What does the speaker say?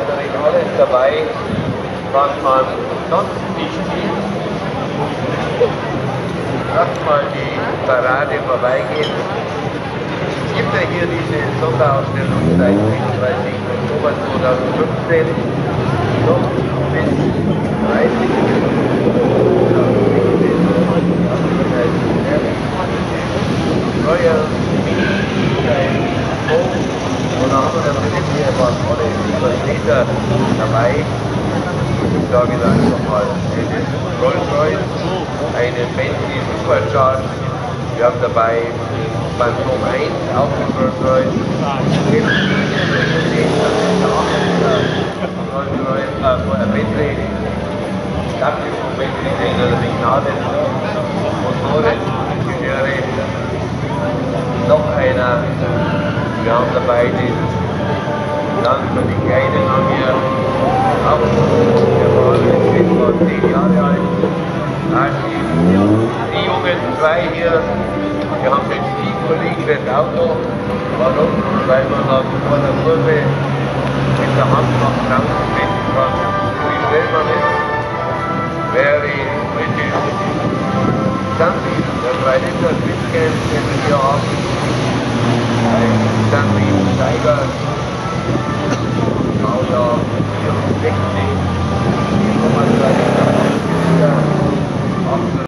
natürlich alles dabei, was man sonst nicht sieht. Lasst mal die Parade vorbeigehen. Es gibt ja hier diese Sonderausstellung seit 31. Oktober 2015 noch bis 30. Royal und da haben wir dann hier waren alle Vertreter dabei. Ich sage jetzt einfach mal eine Rolls-Royce, eine Bentley Supercharge, wir haben dabei Phantom 1, auch mit Rolls-Royce, Bentley, W Bentley, den Originalen, Motoreningenieure, noch einer, wir haben dabei den dann für die Kleinen haben wir auch, der war etwa 10 Jahre alt, die jungen zwei hier, wir haben den Tico liegendes Auto, warum? Weil man da vor der Kurve mit der Hand nach draußen messen kann, wie schnell man ist. Very British. Something, der 3 Liter Twitcam, den wir hier haben. Something Tiger. Baujahr 64. 3 Liter.